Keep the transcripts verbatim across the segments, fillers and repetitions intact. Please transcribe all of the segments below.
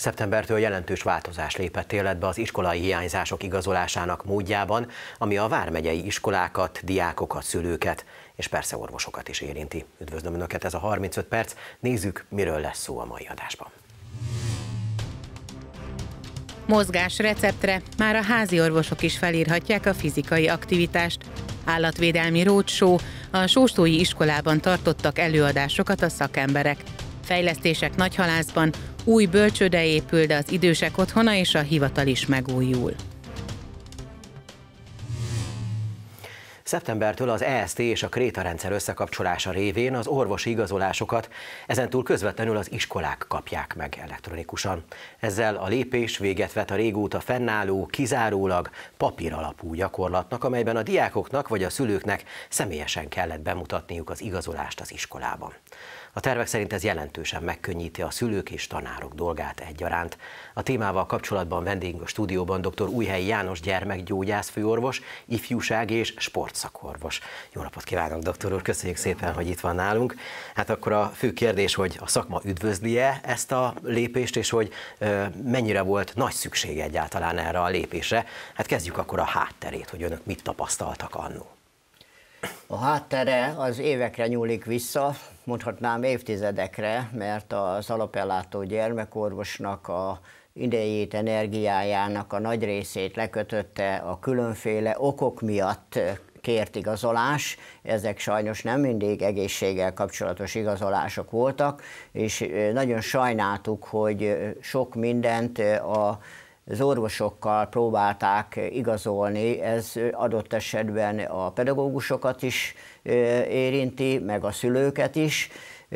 Szeptembertől jelentős változás lépett életbe az iskolai hiányzások igazolásának módjában, ami a vármegyei iskolákat, diákokat, szülőket és persze orvosokat is érinti. Üdvözlöm Önöket, ez a harmincöt perc. Nézzük, miről lesz szó a mai adásban. Mozgás receptre már a házi orvosok is felírhatják a fizikai aktivitást. Állatvédelmi roadshow, a sóstói iskolában tartottak előadásokat a szakemberek. Fejlesztések Nagyhalászban, új bölcsőde épül, de az idősek otthona és a hivatal is megújul. Szeptembertől az E S T és a Kréta rendszer összekapcsolása révén az orvosi igazolásokat ezentúl közvetlenül az iskolák kapják meg elektronikusan. Ezzel a lépés véget vet a régóta fennálló, kizárólag papír alapú gyakorlatnak, amelyben a diákoknak vagy a szülőknek személyesen kellett bemutatniuk az igazolást az iskolában. A tervek szerint ez jelentősen megkönnyíti a szülők és tanárok dolgát egyaránt. A témával kapcsolatban vendégünk a stúdióban dr. Újhelyi János gyermekgyógyász főorvos, ifjúság és sportszakorvos. Jó napot kívánok, doktor úr, köszönjük szépen, hogy itt van nálunk. Hát akkor a fő kérdés, hogy a szakma üdvözli-e ezt a lépést, és hogy mennyire volt nagy szükség egyáltalán erre a lépésre. Hát kezdjük akkor a hátterét, hogy önök mit tapasztaltak annó. A háttere az évekre nyúlik vissza, mondhatnám évtizedekre, mert az alapellátó gyermekorvosnak a idejét, energiájának a nagy részét lekötötte a különféle okok miatt kért igazolás. Ezek sajnos nem mindig egészséggel kapcsolatos igazolások voltak, és nagyon sajnáltuk, hogy sok mindent a az orvosokkal próbálták igazolni, ez adott esetben a pedagógusokat is érinti, meg a szülőket is.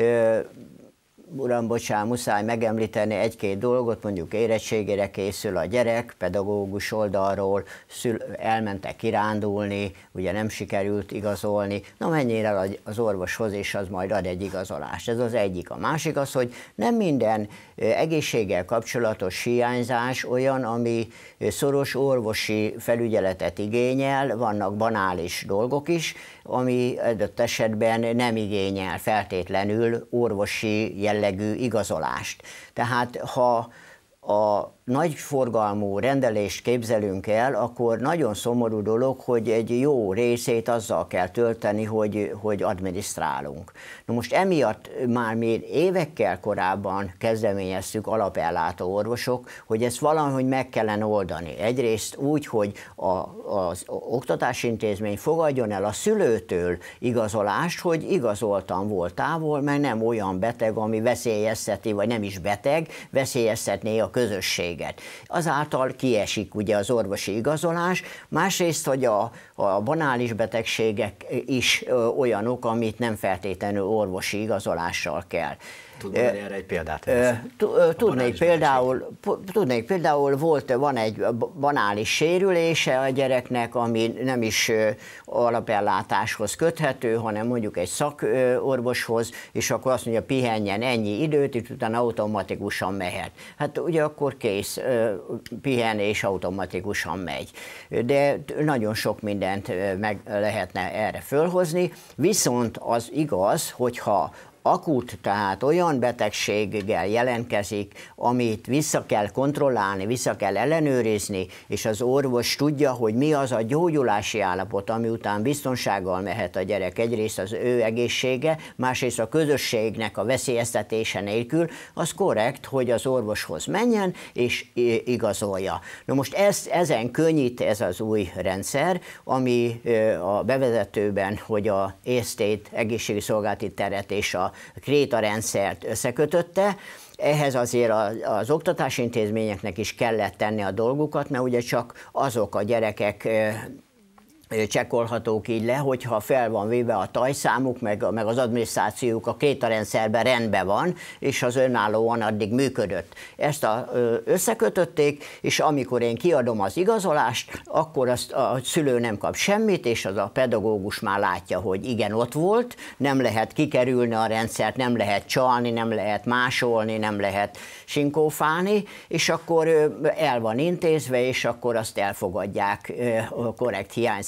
Uram, bocsánat, muszáj megemlíteni egy-két dolgot, mondjuk érettségére készül a gyerek, pedagógus oldalról elmentek kirándulni, ugye nem sikerült igazolni, na menjél el az orvoshoz, és az majd ad egy igazolást. Ez az egyik. A másik az, hogy nem minden egészséggel kapcsolatos hiányzás olyan, ami szoros orvosi felügyeletet igényel, vannak banális dolgok is, ami adott esetben nem igényel feltétlenül orvosi jellegű igazolást. Tehát ha a nagy forgalmú rendelést képzelünk el, akkor nagyon szomorú dolog, hogy egy jó részét azzal kell tölteni, hogy, hogy adminisztrálunk. Na most emiatt már mi évekkel korábban kezdeményeztük alapellátó orvosok, hogy ezt valahogy meg kellene oldani. Egyrészt úgy, hogy a, az oktatási intézmény fogadjon el a szülőtől igazolást, hogy igazoltan volt távol, mert nem olyan beteg, ami veszélyezteti, vagy nem is beteg, veszélyeztetné a közösség. Azáltal kiesik ugye az orvosi igazolás, másrészt, hogy a, a banális betegségek is olyanok, amit nem feltétlenül orvosi igazolással kell. Tudnék erre egy példát? Tudnék például, tudnék például, volt, van egy banális sérülése a gyereknek, ami nem is alapellátáshoz köthető, hanem mondjuk egy szakorvoshoz, és akkor azt mondja, pihenjen ennyi időt, és utána automatikusan mehet. Hát ugye akkor kész, pihen és automatikusan megy. De nagyon sok mindent meg lehetne erre fölhozni, viszont az igaz, hogyha akut, tehát olyan betegséggel jelentkezik, amit vissza kell kontrollálni, vissza kell ellenőrizni, és az orvos tudja, hogy mi az a gyógyulási állapot, ami után biztonsággal mehet a gyerek. Egyrészt az ő egészsége, másrészt a közösségnek a veszélyeztetése nélkül, az korrekt, hogy az orvoshoz menjen és igazolja. Na most ez, ezen könnyít ez az új rendszer, ami a bevezetőben, hogy a é es té-t, egészségügyi szolgálati teret és a Kréta rendszert összekötötte. Ehhez azért az oktatási intézményeknek is kellett tenni a dolgukat, mert ugye csak azok a gyerekek csekkolhatók így le, hogyha fel van véve a tajszámuk, meg, meg az adminisztrációjuk a Kréta rendszerben rendben van, és az önállóan addig működött. Ezt a, összekötötték, és amikor én kiadom az igazolást, akkor azt a szülő nem kap semmit, és az a pedagógus már látja, hogy igen, ott volt, nem lehet kikerülni a rendszert, nem lehet csalni, nem lehet másolni, nem lehet sinkófálni, és akkor el van intézve, és akkor azt elfogadják a korrekt hiányzás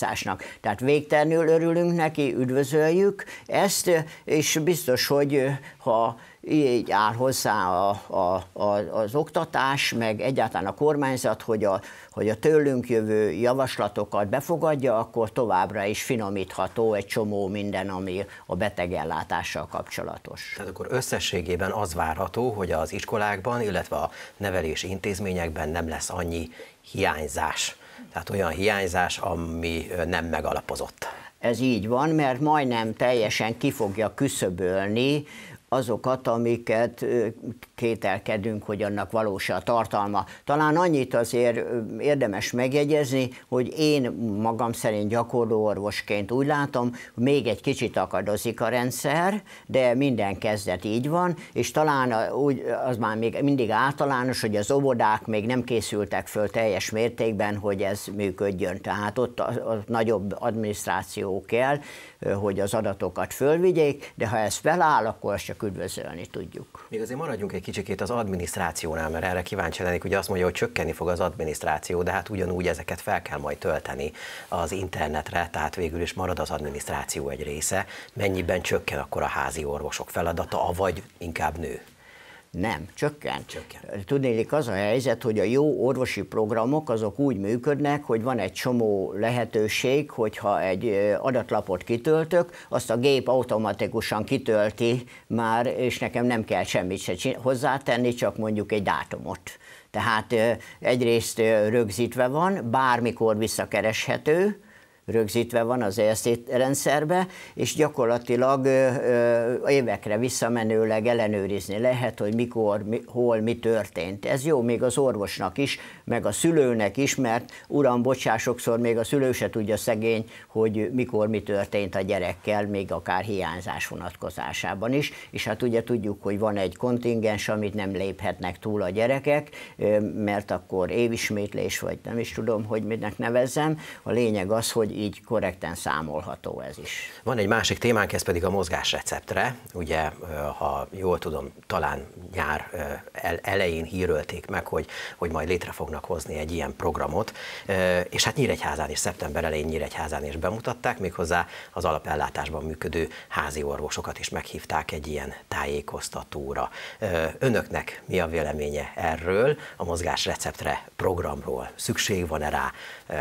ellátásnak. Tehát végtelenül örülünk neki, üdvözöljük ezt, és biztos, hogy ha így áll hozzá a, a, a, az oktatás, meg egyáltalán a kormányzat, hogy a, hogy a tőlünk jövő javaslatokat befogadja, akkor továbbra is finomítható egy csomó minden, ami a betegellátással kapcsolatos. Tehát akkor összességében az várható, hogy az iskolákban, illetve a nevelési intézményekben nem lesz annyi hiányzás. Tehát olyan hiányzás, ami nem megalapozott. Ez így van, mert majdnem teljesen ki fogja küszöbölni azokat, amiket kételkedünk, hogy annak valós a tartalma. Talán annyit azért érdemes megjegyezni, hogy én magam szerint gyakorló orvosként úgy látom, még egy kicsit akadozik a rendszer, de minden kezdet így van, és talán úgy, az már még mindig általános, hogy az óvodák még nem készültek föl teljes mértékben, hogy ez működjön. Tehát ott a, a nagyobb adminisztráció kell, hogy az adatokat fölvigyék, de ha ez feláll, akkor azt csak üdvözölni tudjuk. Még azért maradjunk egy kicsikét az adminisztrációnál, mert erre kíváncsi lennék, ugye azt mondja, hogy csökkenni fog az adminisztráció, de hát ugyanúgy ezeket fel kell majd tölteni az internetre, tehát végül is marad az adminisztráció egy része. Mennyiben csökken akkor a házi orvosok feladata, avagy inkább nő? Nem, csökken. csökken. Tudnélik az a helyzet, hogy a jó orvosi programok azok úgy működnek, hogy van egy csomó lehetőség, hogyha egy adatlapot kitöltök, azt a gép automatikusan kitölti már, és nekem nem kell semmit se hozzátenni, csak mondjuk egy dátumot. Tehát egyrészt rögzítve van, bármikor visszakereshető, rögzítve van az E S Z rendszerbe, és gyakorlatilag ö, ö, évekre visszamenőleg ellenőrizni lehet, hogy mikor, mi, hol, mi történt. Ez jó még az orvosnak is, meg a szülőnek is, mert uram, bocsás, sokszor még a szülő se tudja szegény, hogy mikor mi történt a gyerekkel, még akár hiányzás vonatkozásában is, és hát ugye tudjuk, hogy van egy kontingens, amit nem léphetnek túl a gyerekek, mert akkor évismétlés, vagy nem is tudom, hogy minek nevezzem. A lényeg az, hogy így korrekten számolható ez is. Van egy másik témánk, ez pedig a mozgásreceptre. Ugye, ha jól tudom, talán nyár elején hírölték meg, hogy, hogy majd létre fognak hozni egy ilyen programot, és hát Nyíregyházán is, szeptember elején Nyíregyházán is bemutatták, méghozzá az alapellátásban működő házi orvosokat is meghívták egy ilyen tájékoztatóra. Önöknek mi a véleménye erről, a mozgásreceptre programról? Szükség van-e rá?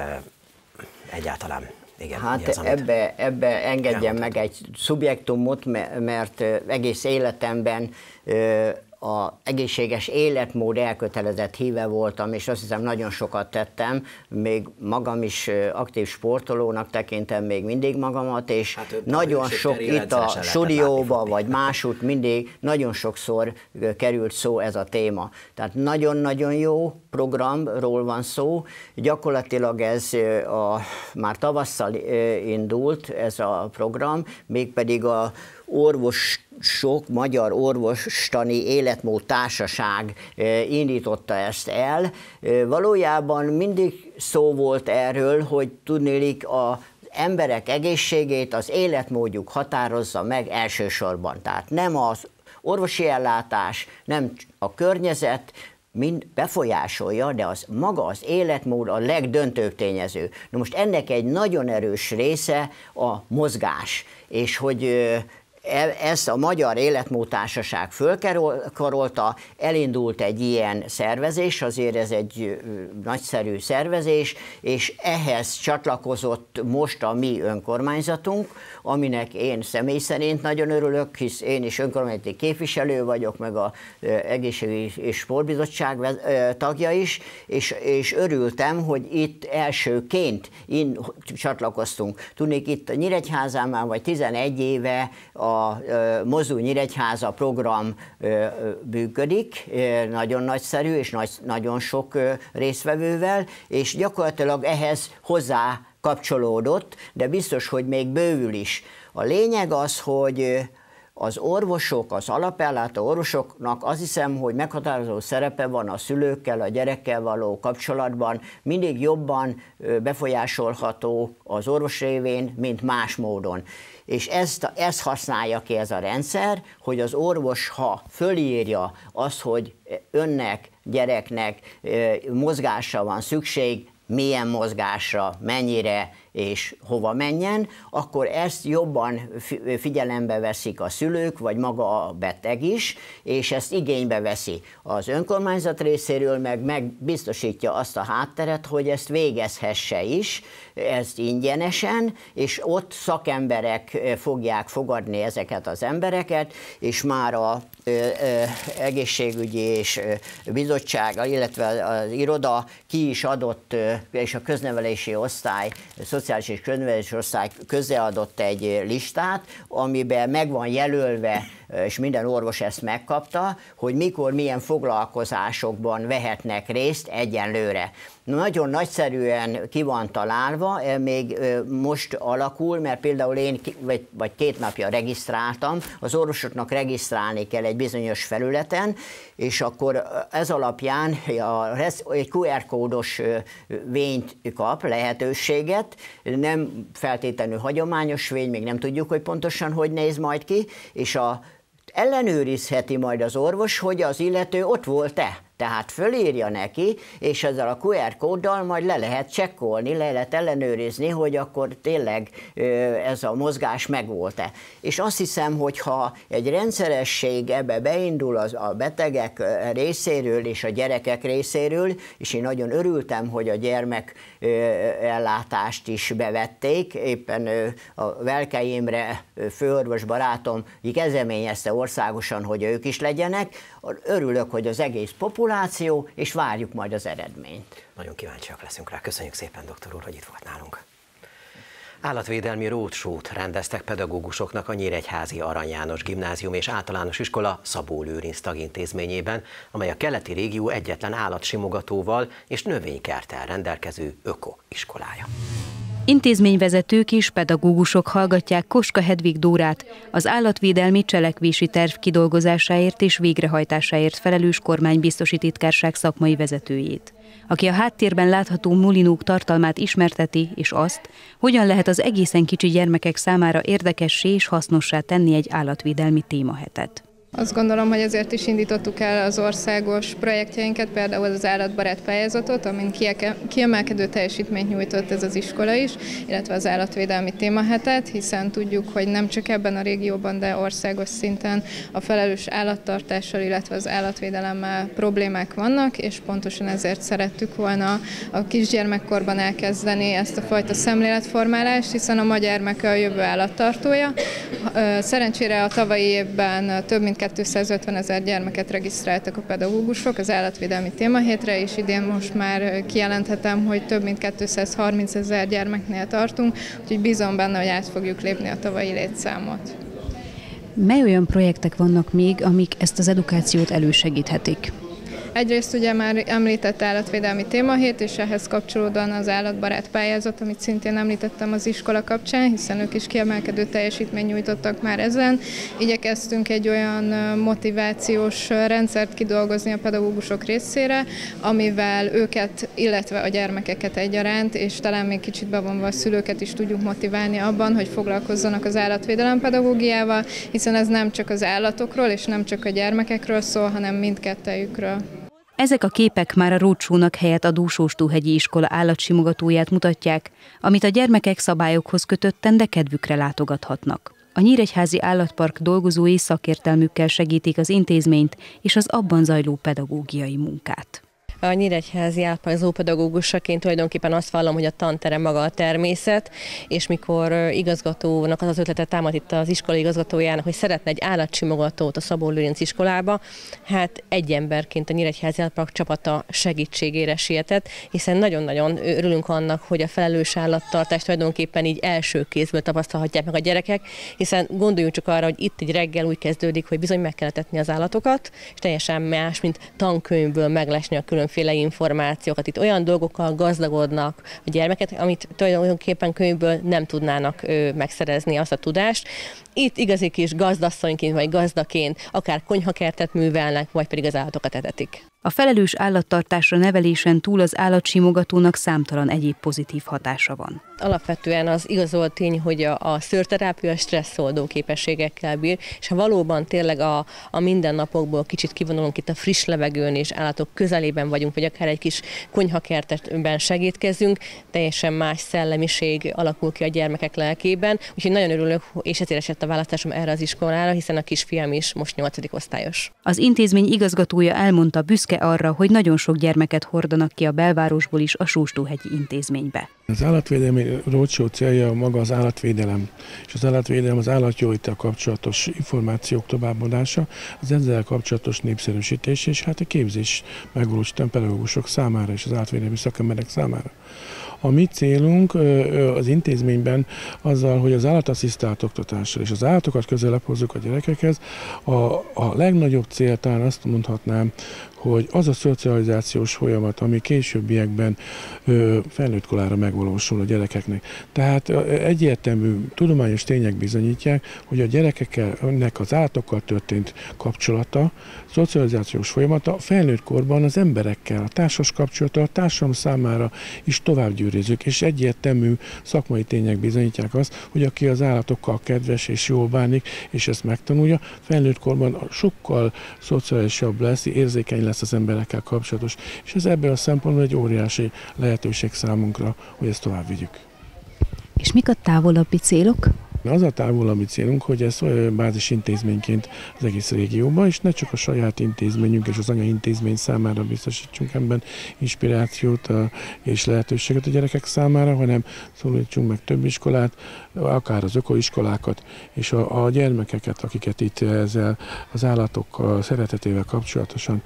Egyáltalán, igen. Hát az, ebbe, ebbe engedjen meg egy szubjektumot, mert egész életemben az egészséges életmód elkötelezett híve voltam, és azt hiszem nagyon sokat tettem, még magam is aktív sportolónak tekintem még mindig magamat, és hát nagyon sok itt a stúdióba, vagy másút mindig nagyon sokszor került szó ez a téma. Tehát nagyon-nagyon jó programról van szó, gyakorlatilag ez a, már tavasszal indult ez a program, mégpedig a orvosok, Magyar Orvostani Életmód Társaság indította ezt el. Valójában mindig szó volt erről, hogy tudnélik a emberek egészségét az életmódjuk határozza meg elsősorban. Tehát nem az orvosi ellátás, nem a környezet, mind befolyásolja, de az maga az életmód a legdöntőbb tényező. Na most ennek egy nagyon erős része a mozgás, és hogy ezt a Magyar Életmód Társaság fölkarolta, elindult egy ilyen szervezés, azért ez egy nagyszerű szervezés, és ehhez csatlakozott most a mi önkormányzatunk, aminek én személy szerint nagyon örülök, hisz én is önkormányzati képviselő vagyok, meg az Egészségügyi és Sportbizottság tagja is, és, és örültem, hogy itt elsőként in, csatlakoztunk. Tudnék, itt Nyíregyházán már vagy tizenegy éve a a Mozul Nyíregyháza program működik, nagyon nagyszerű és nagy, nagyon sok résztvevővel, és gyakorlatilag ehhez hozzá kapcsolódott, de biztos, hogy még bővül is. A lényeg az, hogy az orvosok, az alapellátó orvosoknak azt hiszem, hogy meghatározó szerepe van a szülőkkel, a gyerekkel való kapcsolatban, mindig jobban befolyásolható az orvos révén, mint más módon. És ezt, ezt használja ki ez a rendszer, hogy az orvos, ha fölírja azt, hogy önnek, gyereknek mozgásra van szükség, milyen mozgásra, mennyire, és hova menjen, akkor ezt jobban figyelembe veszik a szülők, vagy maga a beteg is, és ezt igénybe veszi az önkormányzat részéről, meg, meg biztosítja azt a hátteret, hogy ezt végezhesse is, ezt ingyenesen, és ott szakemberek fogják fogadni ezeket az embereket, és már a ö, ö, egészségügyi és ö, bizottsága, illetve az iroda ki is adott, ö, és a köznevelési osztály, a szociális és köznevelési osztály közreadott egy listát, amiben meg van jelölve, és minden orvos ezt megkapta, hogy mikor milyen foglalkozásokban vehetnek részt egyenlőre. Nagyon nagyszerűen ki van találva, még most alakul, mert például én vagy, vagy két napja regisztráltam, az orvosoknak regisztrálni kell egy bizonyos felületen, és akkor ez alapján egy kú er kódos vényt kap, lehetőséget, nem feltétlenül hagyományos vény, még nem tudjuk, hogy pontosan hogy néz majd ki, és a ellenőrizheti majd az orvos, hogy az illető ott volt-e. Tehát fölírja neki, és ezzel a kú er kóddal majd le lehet csekkolni, le lehet ellenőrizni, hogy akkor tényleg ez a mozgás megvolt-e. És azt hiszem, hogy ha egy rendszeresség ebbe beindul az a betegek részéről és a gyerekek részéről, és én nagyon örültem, hogy a gyermek ellátást is bevették, éppen a Velkei Imre főorvos barátom kezdeményezte országosan, hogy ők is legyenek. Örülök, hogy az egész populáció, és várjuk majd az eredményt. Nagyon kíváncsiak leszünk rá. Köszönjük szépen, doktor úr, hogy itt volt nálunk. Állatvédelmi roadshow-t rendeztek pedagógusoknak a Nyíregyházi Arany János Gimnázium és Általános Iskola Szabó Lőrinc tagintézményében, amely a keleti régió egyetlen állatsimogatóval és növénykerttel rendelkező öko-iskolája. Intézményvezetők és pedagógusok hallgatják Koska Hedvig Dórát, az állatvédelmi cselekvési terv kidolgozásáért és végrehajtásáért felelős kormánybiztosi titkárság szakmai vezetőjét, aki a háttérben látható mulinók tartalmát ismerteti, és azt, hogyan lehet az egészen kicsi gyermekek számára érdekessé és hasznossá tenni egy állatvédelmi témahetet. Azt gondolom, hogy ezért is indítottuk el az országos projektjeinket, például az állatbarát pályázatot, amin kiemelkedő teljesítményt nyújtott ez az iskola is, illetve az állatvédelmi témahetet, hiszen tudjuk, hogy nem csak ebben a régióban, de országos szinten a felelős állattartással, illetve az állatvédelemmel problémák vannak, és pontosan ezért szerettük volna a kisgyermekkorban elkezdeni ezt a fajta szemléletformálást, hiszen a ma gyermeke a jövő állattartója. Szerencsére a tavalyi évben több mint kétszázötven ezer gyermeket regisztráltak a pedagógusok az állatvédelmi témahétre, és idén most már kijelenthetem, hogy több mint kétszázharminc ezer gyermeknél tartunk, úgyhogy bízom benne, hogy át fogjuk lépni a tavalyi létszámot. Mely olyan projektek vannak még, amik ezt az edukációt elősegíthetik? Egyrészt ugye már említett állatvédelmi témahét, és ehhez kapcsolódóan az állatbarát pályázat, amit szintén említettem az iskola kapcsán, hiszen ők is kiemelkedő teljesítményt nyújtottak már ezen. Igyekeztünk egy olyan motivációs rendszert kidolgozni a pedagógusok részére, amivel őket, illetve a gyermekeket egyaránt, és talán még kicsit bevonva a szülőket is tudjuk motiválni abban, hogy foglalkozzanak az állatvédelem pedagógiával, hiszen ez nem csak az állatokról és nem csak a gyermekekről szól, hanem mindkettejükről. Ezek a képek már a roadshow-nak helyett a Dúsóstóhegyi iskola állatsimogatóját mutatják, amit a gyermekek szabályokhoz kötötten, de kedvükre látogathatnak. A Nyíregyházi Állatpark dolgozói szakértelmükkel segítik az intézményt és az abban zajló pedagógiai munkát. A Nyíregyházi Állatpark zoopedagógusaként tulajdonképpen azt vallom, hogy a tanterem maga a természet, és mikor igazgatónak az az ötlete támad itt az iskola igazgatójának, hogy szeretne egy állatsimogatót a Szabó Lőrinc iskolába, hát egy emberként a Nyíregyházi Állatpark csapata segítségére sietett, hiszen nagyon-nagyon örülünk annak, hogy a felelős állattartást tulajdonképpen így első kézből tapasztalhatják meg a gyerekek, hiszen gondoljunk csak arra, hogy itt egy reggel úgy kezdődik, hogy bizony meg kell etetni az állatokat, és teljesen más, mint tankönyvből meglesni a külön féle információkat. Itt olyan dolgokkal gazdagodnak a gyermeket, amit tulajdonképpen könyvből nem tudnának ö, megszerezni azt a tudást. Itt igazi kis gazdasszonyként vagy gazdaként akár konyhakertet művelnek, vagy pedig az állatokat etetik. A felelős állattartásra nevelésen túl az állatsimogatónak számtalan egyéb pozitív hatása van. Alapvetően az igazolt tény, hogy a, a szőrterápia stresszoldó képességekkel bír, és ha valóban tényleg a, a mindennapokból kicsit kivonulunk itt a friss levegőn, és állatok közelében vagyunk, vagy akár egy kis konyhakertben segítkezünk, teljesen más szellemiség alakul ki a gyermekek lelkében, úgyhogy nagyon örülök, és ezért esett a választásom erre az iskolára, hiszen a kisfiam is most nyolcadik osztályos. Az intézmény igazgatója elmondta, büszke arra, hogy nagyon sok gyermeket hordanak ki a belvárosból is a Sóstóhegyi intézménybe. Az állatvédelmi roadshow célja maga az állatvédelem, és az állatvédelem az állatjóléttel kapcsolatos információk továbbadása, az ezzel kapcsolatos népszerűsítés, és hát a képzés megvalósítani pedagógusok számára és az állatvédelmi szakemberek számára. A mi célunk az intézményben azzal, hogy az állatasszisztált oktatással és az állatokat közelebb hozzuk a gyerekekhez, a, a legnagyobb cél talán azt mondhatnám, hogy az a szocializációs folyamat, ami későbbiekben ö, felnőtt korára megvalósul a gyerekeknek. Tehát egyértelmű tudományos tények bizonyítják, hogy a gyerekeknek az állatokkal történt kapcsolata, szocializációs folyamata felnőtt korban az emberekkel, a társas kapcsolata, a társadalom számára is tovább gyűrűzik, és egyértelmű szakmai tények bizonyítják azt, hogy aki az állatokkal kedves és jól bánik, és ezt megtanulja, felnőtt korban sokkal szociálisabb lesz, érzékeny lesz az emberekkel kapcsolatos, és ez ebből a szempontból egy óriási lehetőség számunkra, hogy ezt tovább vigyük. És mik a távolabbi célok? Az a távolabbi célunk, hogy ez bázis intézményként az egész régióban, és ne csak a saját intézményünk és az anyaintézmény számára biztosítsunk ebben inspirációt és lehetőséget a gyerekek számára, hanem szólítsunk meg több iskolát, akár az ökoiskolákat, és a, a gyermekeket, akiket itt ezzel az állatokkal szeretetével kapcsolatosan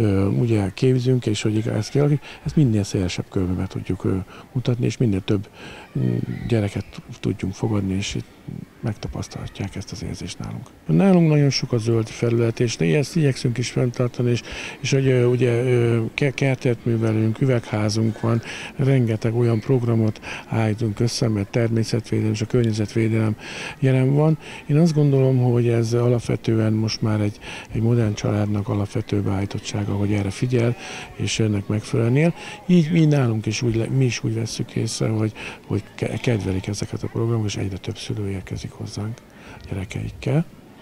ugye képzünk, és hogy ezt kialakítjuk, ezt minél szélesebb körbe tudjuk mutatni, és minél több gyereket tudjunk fogadni, és itt megtapasztalhatják ezt az érzést nálunk. Nálunk nagyon sok a zöld felület, és ezt igyekszünk is fenntartani, és, és hogy ugye kertet művelünk, üvegházunk van, rengeteg olyan programot állítunk össze, mert természetvédelem és a környezetvédelem jelen van. Én azt gondolom, hogy ez alapvetően most már egy, egy modern családnak alapvető beállítottsága, hogy erre figyel, és ennek megfelelően él. Így, így nálunk is úgy, mi is úgy vesszük észre, hogy, hogy kedvelik ezeket a programokat, és egyre több szülő érkezik hozzánk gyerekeikkel.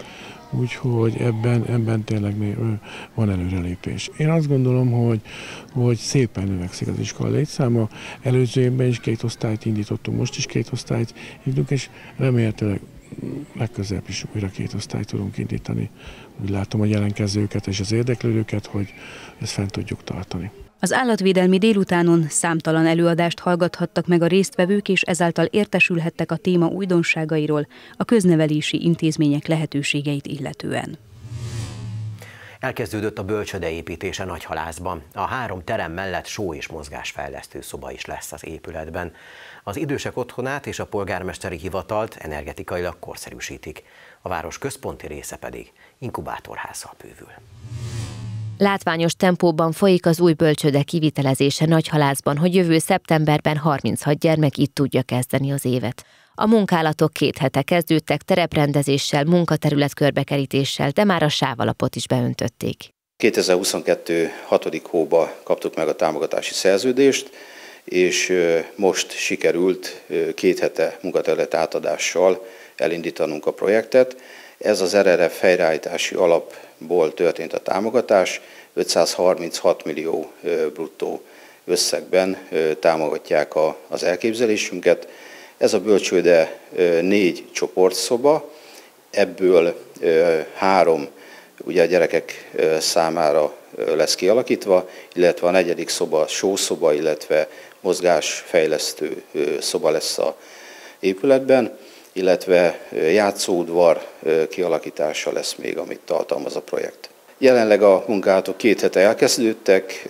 Úgyhogy ebben, ebben tényleg van előrelépés. Én azt gondolom, hogy, hogy szépen növekszik az iskola létszáma. Előző évben is két osztályt indítottunk, most is két osztályt indítunk, és remélhetőleg legközelebb is újra két osztályt tudunk indítani. Úgy látom a jelentkezőket és az érdeklődőket, hogy ezt fent tudjuk tartani. Az állatvédelmi délutánon számtalan előadást hallgathattak meg a résztvevők, és ezáltal értesülhettek a téma újdonságairól, a köznevelési intézmények lehetőségeit illetően. Elkezdődött a bölcsőde építése Nagyhalászban. A három terem mellett só- és mozgásfejlesztő szoba is lesz az épületben. Az idősek otthonát és a polgármesteri hivatalt energetikailag korszerűsítik. A város központi része pedig inkubátorházzal bővül. Látványos tempóban folyik az új bölcsőde kivitelezése Nagyhalászban, hogy jövő szeptemberben harminchat gyermek itt tudja kezdeni az évet. A munkálatok két hete kezdődtek tereprendezéssel, munkaterület körbekerítéssel, de már a sávalapot is beöntötték. kétezer-huszonkettő hatodik hóba kaptuk meg a támogatási szerződést, és most sikerült két hete munkaterület átadással elindítanunk a projektet. Ez az er er ef helyreállítási alapból történt a támogatás, ötszázharminchat millió bruttó összegben támogatják az elképzelésünket. Ez a bölcsőde négy csoportszoba, ebből három ugye a gyerekek számára lesz kialakítva, illetve a negyedik szoba sószoba, illetve mozgásfejlesztő szoba lesz az épületben, illetve játszóudvar kialakítása lesz még, amit tartalmaz a projekt. Jelenleg a munkálatok két hete elkezdődtek,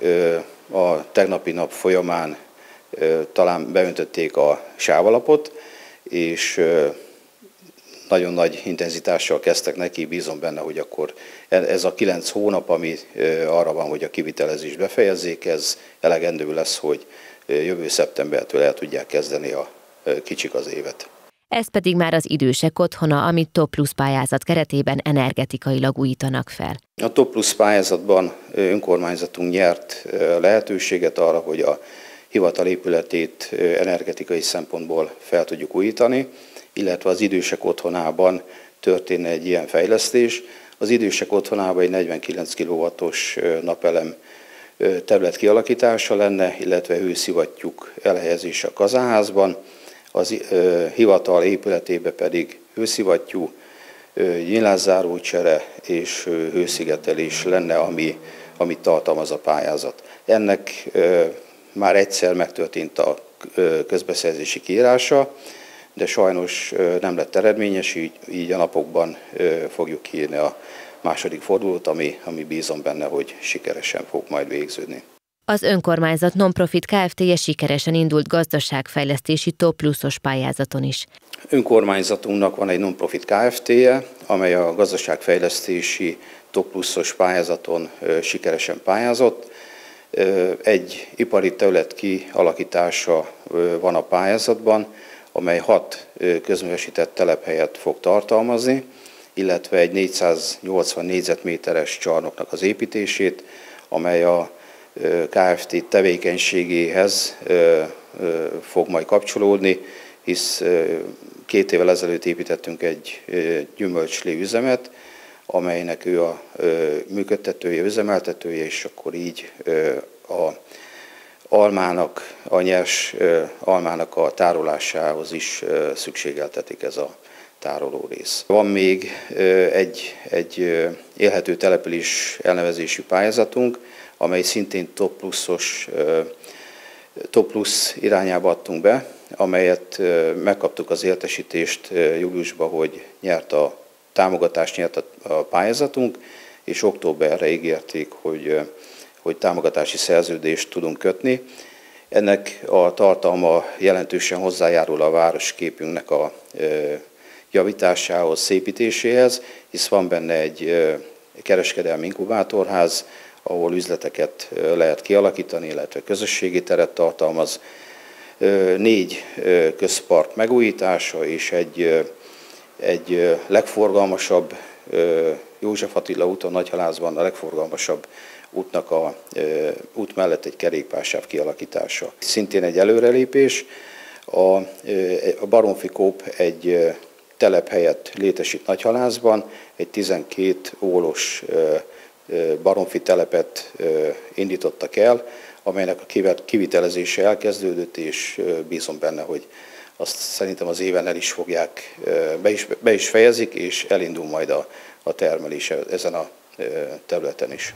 a tegnapi nap folyamán talán beöntötték a sávalapot, és nagyon nagy intenzitással kezdtek neki, bízom benne, hogy akkor ez a kilenc hónap, ami arra van, hogy a kivitelezést befejezzék, ez elegendő lesz, hogy jövő szeptembertől el tudják kezdeni a kicsik az évet. Ez pedig már az idősek otthona, amit Top Plus pályázat keretében energetikailag újítanak fel. A Top Plus pályázatban önkormányzatunk nyert lehetőséget arra, hogy a hivatal épületét energetikai szempontból fel tudjuk újítani, illetve az idősek otthonában történne egy ilyen fejlesztés. Az idősek otthonában egy negyvenkilenc kilowattos napelem terület kialakítása lenne, illetve hőszivattyúk elhelyezése a kazánházban, az hivatal épületébe pedig hőszivattyú, nyilászárócsere és hőszigetelés lenne, ami, amit tartalmaz a pályázat. Ennek már egyszer megtörtént a közbeszerzési kiírása, de sajnos nem lett eredményes, így, így a napokban fogjuk kiírni a második fordulót, ami, ami bízom benne, hogy sikeresen fog majd végződni. Az önkormányzat non-profit Kft-je sikeresen indult gazdaságfejlesztési Top Plusos pályázaton is. Önkormányzatunknak van egy non-profit Kft-je, amely a gazdaságfejlesztési Top Plusos pályázaton sikeresen pályázott. Egy ipari terület kialakítása van a pályázatban, amely hat közművesített telephelyet fog tartalmazni, illetve egy négyszáznyolcvan négyzetméteres csarnoknak az építését, amely a Kft. Tevékenységéhez fog majd kapcsolódni, hisz két évvel ezelőtt építettünk egy gyümölcslé üzemet, amelynek ő a működtetője, üzemeltetője, és akkor így a almának, a nyers almának a tárolásához is szükségeltetik ez a tároló rész. Van még egy, egy élhető település elnevezésű pályázatunk, amely szintén Top Plusos, Top Plus irányába adtunk be, amelyet megkaptuk az értesítést júliusban, hogy nyert a támogatást nyert a pályázatunk, és októberre ígérték, hogy, hogy támogatási szerződést tudunk kötni. Ennek a tartalma jelentősen hozzájárul a városképünknek a javításához, szépítéséhez, hisz van benne egy kereskedelmi inkubátorház, ahol üzleteket lehet kialakítani, illetve közösségi teret tartalmaz, négy közpark megújítása és egy, egy legforgalmasabb, József Attila úton, Nagyhalázban a legforgalmasabb útnak a út mellett egy kerékpársáv kialakítása. Szintén egy előrelépés, a, a Baromfi Coop egy telephelyet létesít Nagyhalázban, egy tizenkét ólos baromfi telepet indítottak el, amelynek a kivitelezése elkezdődött, és bízom benne, hogy azt szerintem az éven el is fogják, be is, be is fejezik, és elindul majd a, a termelés ezen a területen is.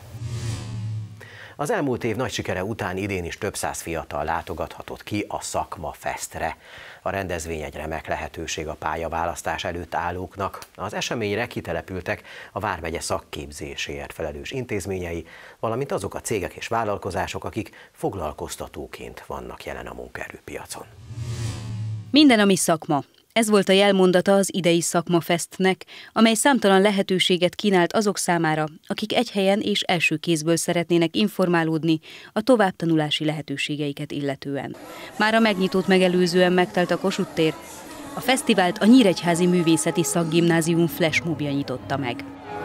Az elmúlt év nagy sikere után idén is több száz fiatal látogathatott ki a Szakma Festre. A rendezvény egy remek lehetőség a pályaválasztás előtt állóknak. Az eseményre kitelepültek a vármegye szakképzéséért felelős intézményei, valamint azok a cégek és vállalkozások, akik foglalkoztatóként vannak jelen a munkaerőpiacon. Minden, ami szakma. Ez volt a jelmondata az idei Szakmafestnek, amely számtalan lehetőséget kínált azok számára, akik egy helyen és első kézből szeretnének informálódni a továbbtanulási lehetőségeiket illetően. Már a megnyitót megelőzően megtelt a Kossuth tér, a fesztivált a Nyíregyházi Művészeti Szakgimnázium flashmobja nyitotta meg.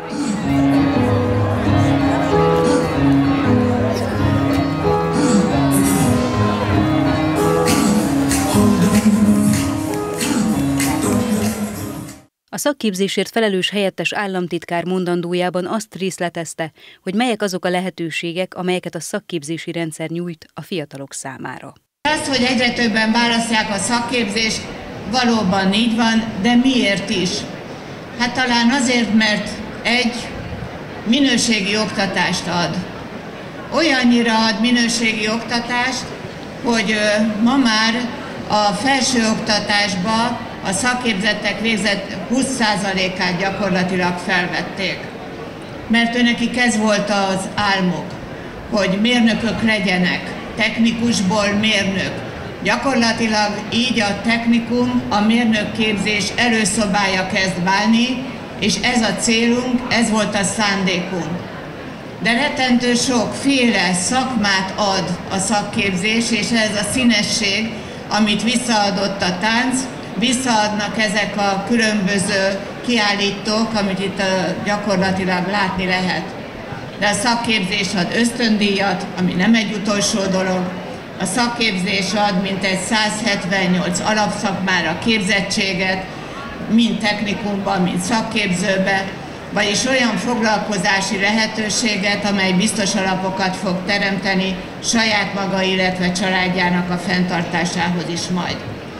A szakképzésért felelős helyettes államtitkár mondandójában azt részletezte, hogy melyek azok a lehetőségek, amelyeket a szakképzési rendszer nyújt a fiatalok számára. Az, hogy egyre többen választják a szakképzést, valóban így van, de miért is? Hát talán azért, mert egy minőségi oktatást ad. Olyannyira ad minőségi oktatást, hogy ma már a felsőoktatásba a szakképzettek végzett húsz százalékát gyakorlatilag felvették. Mert őnekik ez volt az álmuk, hogy mérnökök legyenek, technikusból mérnök. Gyakorlatilag így a technikum, a mérnökképzés előszobája kezd válni, és ez a célunk, ez volt a szándékunk. De rettentő sokféle szakmát ad a szakképzés, és ez a színesség, amit visszaadott a tánc, visszaadnak ezek a különböző kiállítók, amit itt gyakorlatilag látni lehet. De a szakképzés ad ösztöndíjat, ami nem egy utolsó dolog. A szakképzés ad mintegy száz hetvennyolc alapszakmára képzettséget, mind technikumban, mind szakképzőbe, vagyis olyan foglalkozási lehetőséget, amely biztos alapokat fog teremteni saját maga, illetve családjának a fenntartásához is majd.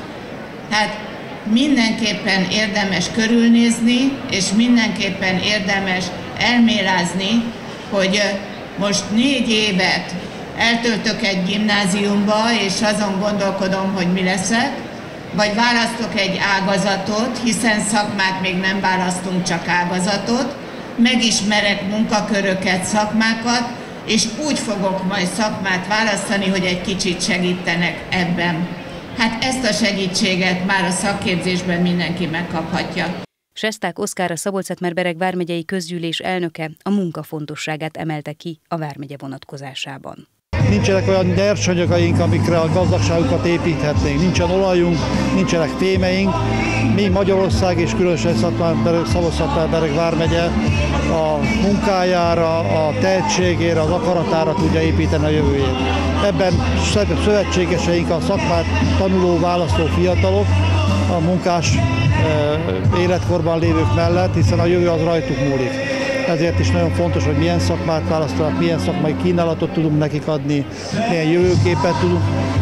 Hát mindenképpen érdemes körülnézni, és mindenképpen érdemes elmélázni, hogy most négy évet eltöltök egy gimnáziumba, és azon gondolkodom, hogy mi leszek, vagy választok egy ágazatot, hiszen szakmát még nem választunk, csak ágazatot, megismerek munkaköröket, szakmákat, és úgy fogok majd szakmát választani, hogy egy kicsit segítenek ebben. Hát ezt a segítséget már a szakképzésben mindenki megkaphatja. Sesták Oszkár, a Szabolcs-Szatmár-Bereg vármegyei közgyűlés elnöke a munka fontosságát emelte ki a vármegye vonatkozásában. Nincsenek olyan nyersanyagaink, amikre a gazdagságunkat építhetnénk. Nincsen olajunk, nincsenek fémeink. Mi Magyarország és különösen Szabolcs-Szatmár-Bereg vármegye a munkájára, a tehetségére, az akaratára tudja építeni a jövőjét. Ebben szövetségeseink a szakmát tanuló, választó fiatalok, a munkás életkorban lévők mellett, hiszen a jövő az rajtuk múlik. Ezért is nagyon fontos, hogy milyen szakmát választanak, milyen szakmai kínálatot tudunk nekik adni, milyen jövőképet tudunk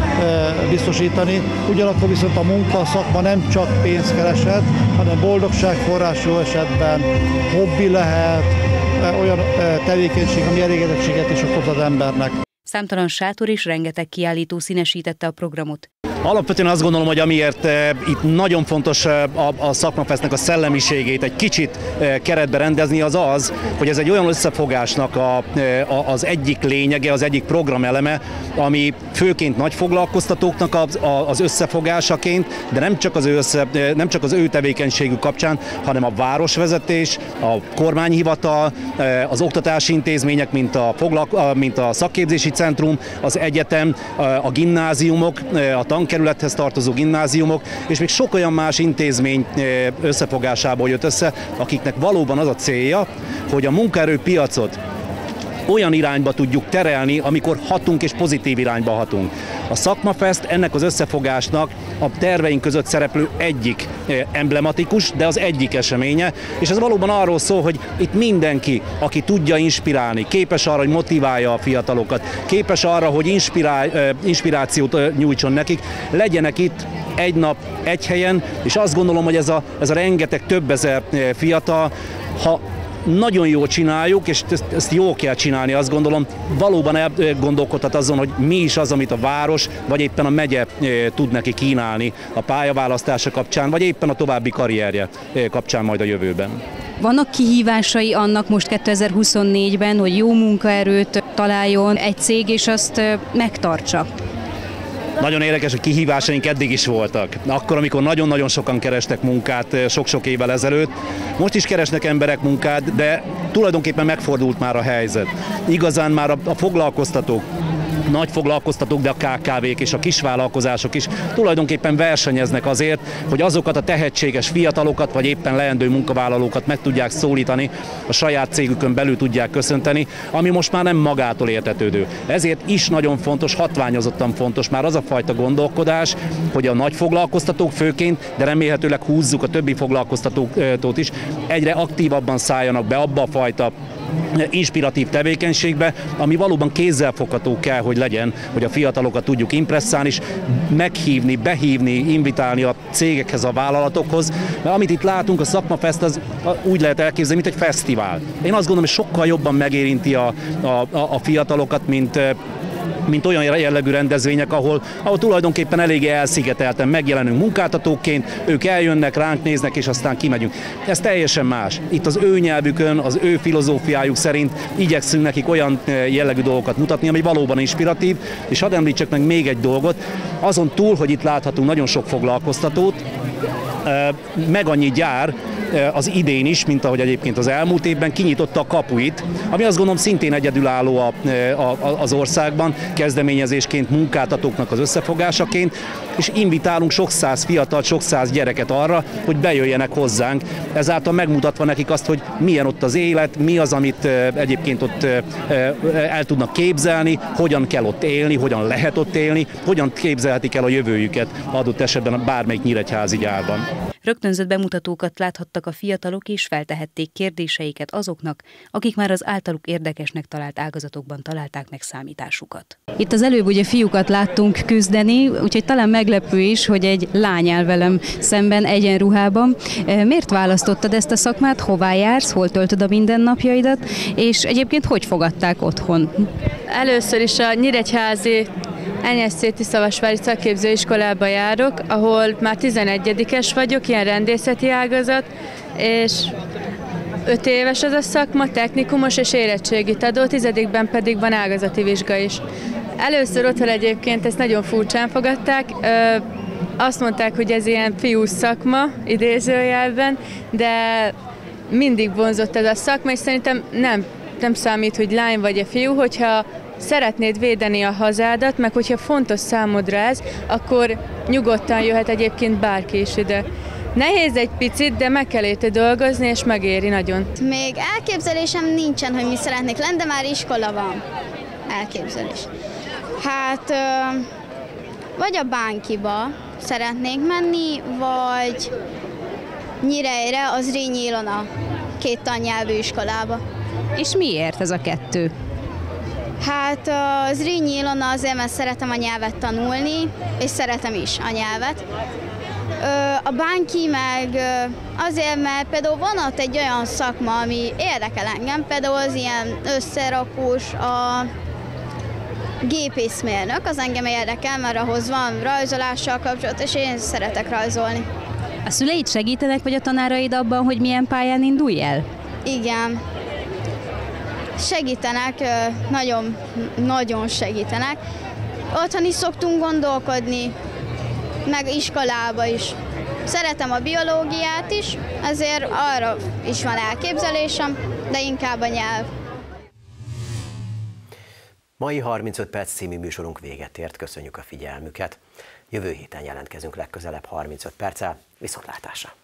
biztosítani. Ugyanakkor viszont a munka, a szakma nem csak pénzkereset, hanem boldogságforrás jó esetben, hobbi lehet, olyan tevékenység, ami elégedettséget is okoz az embernek. Számtalan sátor és rengeteg kiállító színesítette a programot. Alapvetően azt gondolom, hogy amiért e, itt nagyon fontos e, a, a Szakmafestnek a szellemiségét egy kicsit e, keretbe rendezni, az az, hogy ez egy olyan összefogásnak a, e, a, az egyik lényege, az egyik programeleme, ami főként nagy foglalkoztatóknak az, az összefogásaként, de nem csak az, ő össze, nem csak az ő tevékenységük kapcsán, hanem a városvezetés, a kormányhivatal, e, az oktatási intézmények, mint a, foglalko- mint a szakképzési centrum, az egyetem, a gimnáziumok, a tankerülethez tartozó gimnáziumok, és még sok olyan más intézmény összefogásából jött össze, akiknek valóban az a célja, hogy a munkaerőpiacot olyan irányba tudjuk terelni, amikor hatunk és pozitív irányba hatunk. A Szakmafest ennek az összefogásnak a terveink között szereplő egyik emblematikus, de az egyik eseménye, és ez valóban arról szól, hogy itt mindenki, aki tudja inspirálni, képes arra, hogy motiválja a fiatalokat, képes arra, hogy inspirál, inspirációt nyújtson nekik, legyenek itt egy nap, egy helyen, és azt gondolom, hogy ez a, ez a rengeteg több ezer fiatal, ha nagyon jól csináljuk, és ezt, ezt jól kell csinálni, azt gondolom, valóban elgondolkodhat azon, hogy mi is az, amit a város, vagy éppen a megye tud neki kínálni a pályaválasztása kapcsán, vagy éppen a további karrierje kapcsán majd a jövőben. Vannak kihívásai annak most kétezer-huszonnégyben, hogy jó munkaerőt találjon egy cég, és azt megtartsa? Nagyon érdekes, hogy kihívásaink eddig is voltak. Akkor, amikor nagyon-nagyon sokan kerestek munkát sok-sok évvel ezelőtt, most is keresnek emberek munkát, de tulajdonképpen megfordult már a helyzet. Igazán már a, a foglalkoztatók, nagy foglalkoztatók, de a ká ká vék és a kisvállalkozások is tulajdonképpen versenyeznek azért, hogy azokat a tehetséges fiatalokat, vagy éppen leendő munkavállalókat meg tudják szólítani, a saját cégükön belül tudják köszönteni, ami most már nem magától értetődő. Ezért is nagyon fontos, hatványozottan fontos már az a fajta gondolkodás, hogy a nagy foglalkoztatók főként, de remélhetőleg húzzuk a többi foglalkoztatót is, egyre aktívabban szálljanak be abba a fajta inspiratív tevékenységbe, ami valóban kézzelfogható kell, hogy legyen, hogy a fiatalokat tudjuk impresszálni, és meghívni, behívni, invitálni a cégekhez, a vállalatokhoz. Mert amit itt látunk, a Szakmafest az úgy lehet elképzelni, mint egy fesztivál. Én azt gondolom, hogy sokkal jobban megérinti a, a, a fiatalokat, mint mint olyan jellegű rendezvények, ahol, ahol tulajdonképpen eléggé elszigetelten megjelenünk munkáltatóként, ők eljönnek, ránk néznek, és aztán kimegyünk. Ez teljesen más. Itt az ő nyelvükön, az ő filozófiájuk szerint igyekszünk nekik olyan jellegű dolgokat mutatni, ami valóban inspiratív, és hadd említsek meg még egy dolgot, azon túl, hogy itt láthatunk nagyon sok foglalkoztatót, meg annyi gyár, az idén is, mint ahogy egyébként az elmúlt évben kinyitotta a kapuit, ami azt gondolom szintén egyedülálló a, a, az országban, kezdeményezésként, munkáltatóknak az összefogásaként, és invitálunk sok száz fiatal, sok száz gyereket arra, hogy bejöjjenek hozzánk, ezáltal megmutatva nekik azt, hogy milyen ott az élet, mi az, amit egyébként ott el tudnak képzelni, hogyan kell ott élni, hogyan lehet ott élni, hogyan képzelhetik el a jövőjüket adott esetben bármelyik nyíregyházi gyárban. Rögtönzött bemutatókat láthattak a fiatalok, és feltehették kérdéseiket azoknak, akik már az általuk érdekesnek talált ágazatokban találták meg számításukat. Itt az előbb ugye fiúkat láttunk küzdeni, úgyhogy talán meglepő is, hogy egy lány áll velem szemben egyenruhában. Miért választottad ezt a szakmát, hová jársz, hol töltöd a mindennapjaidat, és egyébként hogy fogadták otthon? Először is a nyíregyházi en es cé Tiszavasvári szakképzőiskolába járok, ahol már tizenegyedikes vagyok, ilyen rendészeti ágazat, és öt éves az a szakma, technikumos és érettségit adó, tizedikben pedig van ágazati vizsga is. Először otthon egyébként ezt nagyon furcsán fogadták, azt mondták, hogy ez ilyen fiús szakma, idézőjelben, de mindig vonzott ez a szakma, és szerintem nem, nem számít, hogy lány vagy a fiú, hogyha szeretnéd védeni a hazádat, meg hogyha fontos számodra ez, akkor nyugodtan jöhet egyébként bárki is ide. Nehéz egy picit, de meg kell érte dolgozni, és megéri nagyon. Még elképzelésem nincsen, hogy mi szeretnék lenni, de már iskola van. Elképzelés. Hát, vagy a Bánkiba szeretnék menni, vagy Nyíregyre, az Rényi Ilona, két tannyelvű iskolába. És miért ez a kettő? Hát az Rényi Ilona azért, mert szeretem a nyelvet tanulni, és szeretem is a nyelvet. A Bánki meg azért, mert például van ott egy olyan szakma, ami érdekel engem, például az ilyen összerakós, a gépészmérnök, az engem érdekel, mert ahhoz van rajzolással kapcsolatos, és én szeretek rajzolni. A szüleid segítenek, vagy a tanáraid abban, hogy milyen pályán indulj el? Igen. Segítenek, nagyon, nagyon segítenek. Otthon is szoktunk gondolkodni, meg iskolába is. Szeretem a biológiát is, ezért arra is van elképzelésem, de inkább a nyelv. Mai harmincöt perc című műsorunk véget ért, köszönjük a figyelmüket. Jövő héten jelentkezünk legközelebb harmincöt perccel, viszontlátásra!